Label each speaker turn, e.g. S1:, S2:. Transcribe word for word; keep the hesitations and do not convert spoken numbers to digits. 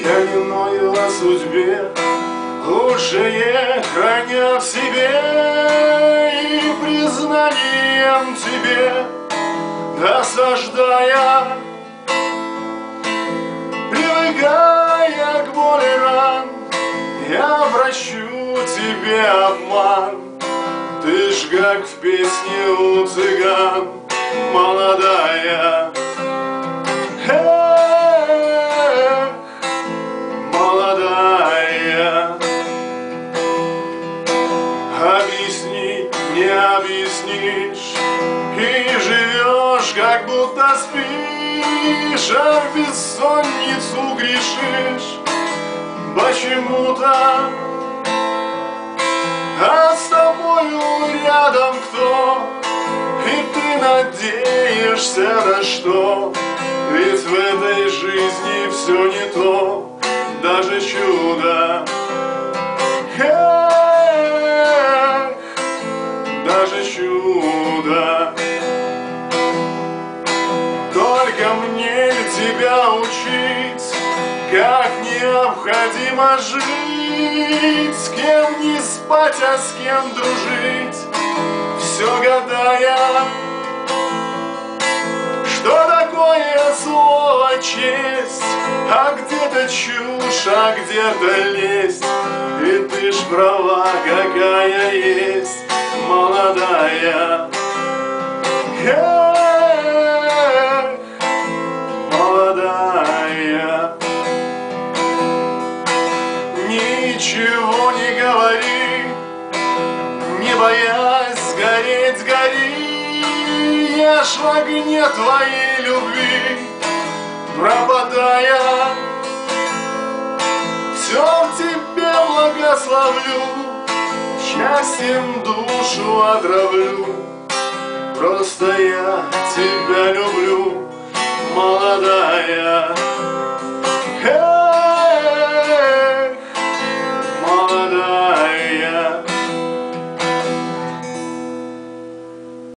S1: Я не ною о судьбе, лучшее храня в себе, и признанием тебе досаждая, привыкая к боли ран, я прощу тебе обман. Ты ж как в песне у цыган, молодая. Эх, молодая. Объясни, не объяснишь, и живешь, как будто спишь, а в бессонницу грешишь почему-то. А с тобою рядом кто? И ты надеешься на что? Ведь в этой жизни все не то, даже чудо. Эх, даже чудо. Только мне тебя учить, как необходимо жить, с кем не спать, а с кем дружить, все гадая, что такое слово честь, а где-то чушь, а где-то лесть. И ты ж права, какая есть, молодая. Эх, молодая. Ничего не говори, не боясь сгореть, гори. Я ж в огне твоей любви пропадая, все в тебе благословлю, счастьем душу отравлю. Просто я тебя люблю, молодая.